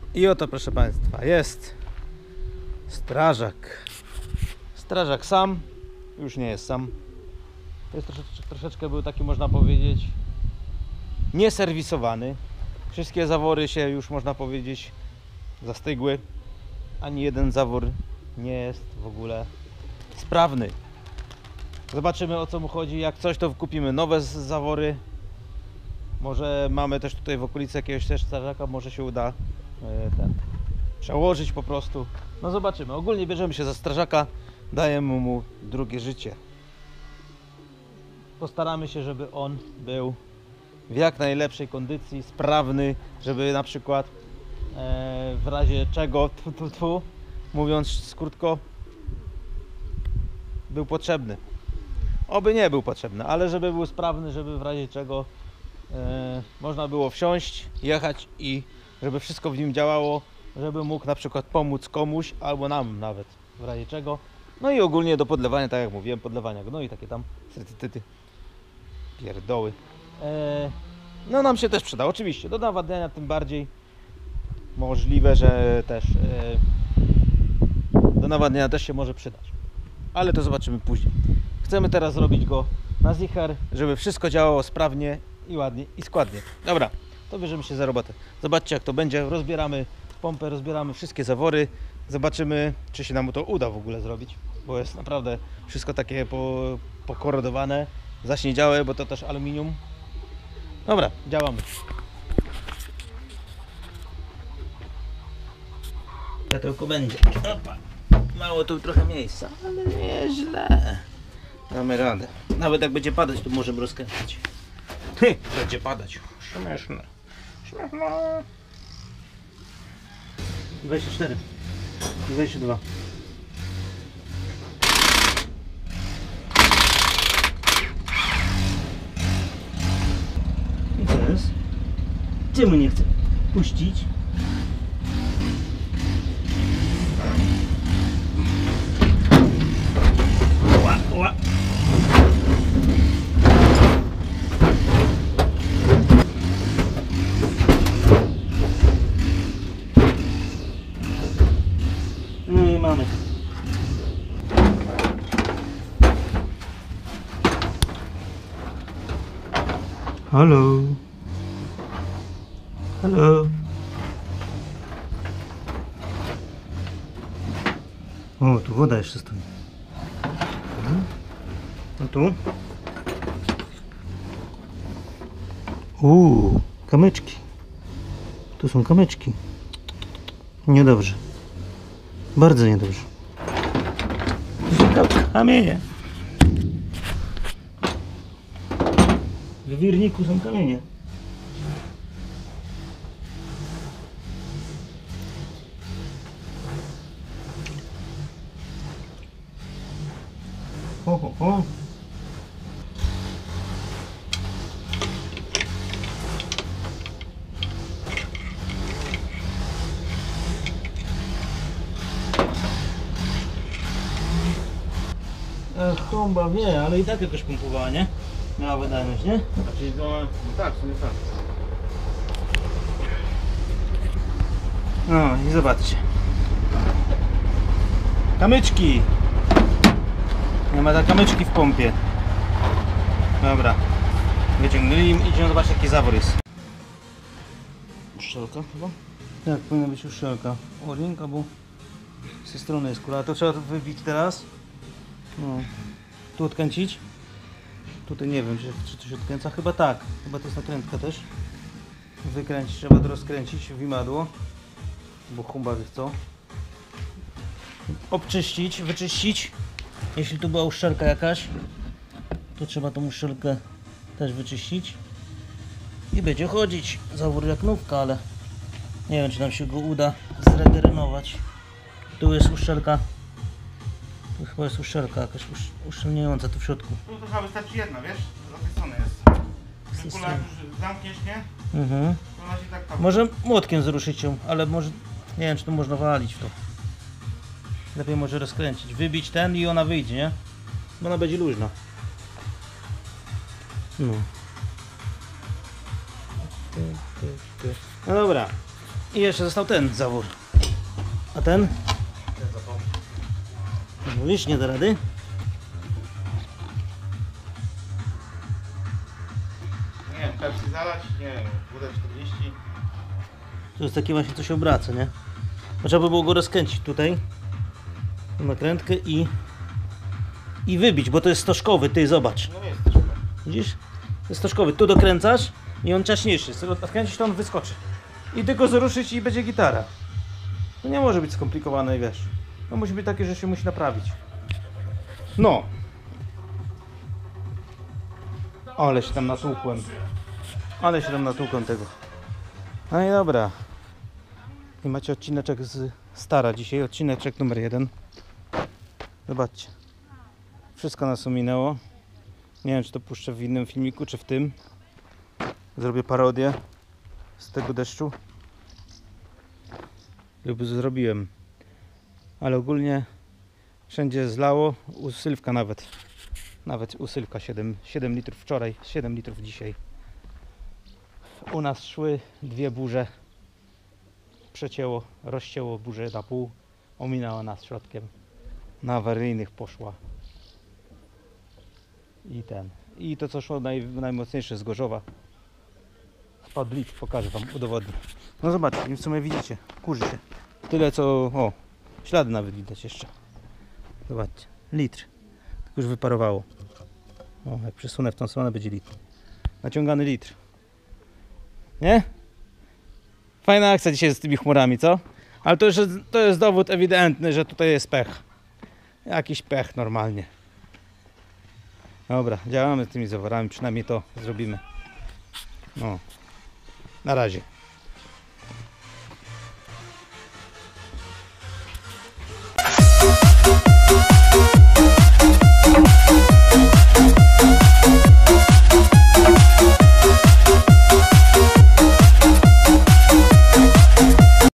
I oto, proszę Państwa, jest strażak. Strażak sam, już nie jest sam. Jest troszeczkę był taki, można powiedzieć, nieserwisowany. Wszystkie zawory się już, można powiedzieć, zastygły. Ani jeden zawór nie jest w ogóle sprawny. Zobaczymy, o co mu chodzi. Jak coś, to kupimy nowe zawory. Może mamy też tutaj w okolicy jakiegoś też strażaka, może się uda ten przełożyć po prostu. No zobaczymy. Ogólnie bierzemy się za strażaka, dajemy mu drugie życie. Postaramy się, żeby on był w jak najlepszej kondycji, sprawny, żeby na przykład w razie czego, mówiąc krótko, był potrzebny. Oby nie był potrzebny, ale żeby był sprawny, żeby w razie czego można było wsiąść, jechać i żeby wszystko w nim działało, żeby mógł na przykład pomóc komuś albo nam nawet w razie czego. No i ogólnie do podlewania, tak jak mówiłem, podlewania gnoi, takie tam pierdoły. No nam się też przyda, oczywiście, do nawadniania tym bardziej możliwe, że też do nawadniania też się może przydać. Ale to zobaczymy później. Chcemy teraz zrobić go na zicher, żeby wszystko działało sprawnie i ładnie i składnie. Dobra, to bierzemy się za robotę. Zobaczcie, jak to będzie. Rozbieramy pompę, rozbieramy wszystkie zawory. Zobaczymy, czy się nam to uda w ogóle zrobić, bo jest naprawdę wszystko takie pokorodowane, zaśniedziałe, bo to też aluminium. Dobra, działamy. Światełko będzie. Opa. Mało tu trochę miejsca, ale nieźle. Damy radę. Nawet jak będzie padać, to możemy rozkręcić. Będzie padać. Śmieszne. Śmieszne. 24. 22. I teraz? Czemu nie chcę puścić? Ła. No i mamy. Halo. Halo. O, tu woda jeszcze stoi. A tu? Kamyczki. Tu są kamyczki. Niedobrze. Bardzo niedobrze. Kamienie. W wirniku są kamienie. Ho. Trąba wie, ale i tak jakoś pompowała, nie? Miała wydajność, nie? Czyli to, no tak, w sumie tak. No i zobaczcie. Kamyczki! Nie ma kamyczki w pompie. Dobra. Wyciągnęli i idziemy zobaczyć, jaki zawór jest. Uszczelka chyba? Tak, powinna być uszczelka. O-ring, bo z tej strony jest kula. To trzeba wybić teraz. No. Tu odkręcić. Tutaj nie wiem, czy to się odkręca. Chyba tak. Chyba to jest nakrętka też. Wykręcić, trzeba to rozkręcić w imadło. Bo humba wie co. Obczyścić, wyczyścić. Jeśli tu była uszczelka jakaś, to trzeba tą uszczelkę też wyczyścić. I będzie chodzić zawór jak nówka, ale nie wiem, czy nam się go uda zregenerować. Tu jest uszczelka. Tu chyba jest uszczelka jakaś uszczelniająca tu w środku. Tu to chyba wystarczy jedna, wiesz? Z tej strony jest. Ten kula już zamkniesz, nie? To ona się tak tam... Może młotkiem zruszyć ją, ale może nie wiem, czy tu można walić w to. Lepiej może rozkręcić, wybić ten i ona wyjdzie, nie? Bo ona będzie luźna. No. No dobra. I jeszcze został ten zawór. A ten? Mówisz, nie da rady? Nie wiem, Pepsi zalać, nie wiem, WD-40. To jest takie właśnie, co się obraca, nie? Trzeba by było go rozkręcić tutaj. Tą nakrętkę i wybić, bo to jest stożkowy, ty zobacz. No jest troszkę. Widzisz? To jest stożkowy. Tu dokręcasz i on czaśniejszy. Odkręcisz, to on wyskoczy. I tylko zruszyć i będzie gitara. To nie może być skomplikowane, wiesz. To musi być takie, że się musi naprawić. No. Ale się tam natłukłem. Ale się tam natłukłem tego. No i dobra. I macie odcineczek z Stara dzisiaj. Odcineczek numer 1. Zobaczcie. Wszystko nas ominęło. Nie wiem, czy to puszczę w innym filmiku, czy w tym. Zrobię parodię z tego deszczu. Lub zrobiłem. Ale ogólnie wszędzie zlało. U Sylwka nawet. Nawet u Sylwka 7 litrów wczoraj, 7 litrów dzisiaj. U nas szły 2 burze. Przecięło, rozcięło burzę na pół. Ominęła nas środkiem. Na awaryjnych poszła. I to co szło najmocniejsze z Gorzowa. Spadł litr, pokażę wam, udowodnię. No zobaczcie, w sumie widzicie, kurzy się. Tyle co, o, ślady nawet widać jeszcze. Zobaczcie, litr. Tak już wyparowało. O, jak przesunę w tą stronę, będzie litr. Naciągany litr. Nie? Fajna akcja dzisiaj z tymi chmurami, co? Ale to jest dowód ewidentny, że tutaj jest pech. Jakiś pech normalnie. Dobra, działamy z tymi zaworami, przynajmniej to zrobimy. No, na razie.